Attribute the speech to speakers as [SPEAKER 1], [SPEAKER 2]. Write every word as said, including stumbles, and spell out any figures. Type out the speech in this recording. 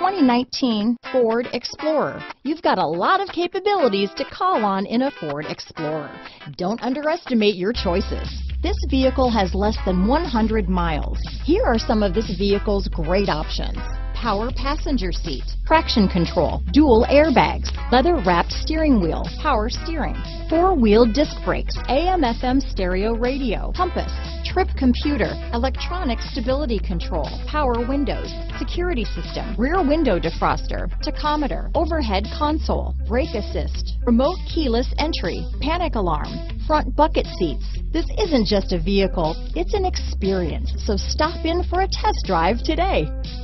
[SPEAKER 1] twenty nineteen Ford Explorer. You've got a lot of capabilities to call on in a Ford Explorer. Don't underestimate your choices. This vehicle has less than one hundred miles. Here are some of this vehicle's great options: power passenger seat, traction control, dual airbags, leather-wrapped steering wheel, power steering, four-wheel disc brakes, A M F M stereo radio, compass, trip computer, electronic stability control, power windows, security system, rear window defroster, tachometer, overhead console, brake assist, remote keyless entry, panic alarm, front bucket seats. This isn't just a vehicle, it's an experience, so stop in for a test drive today.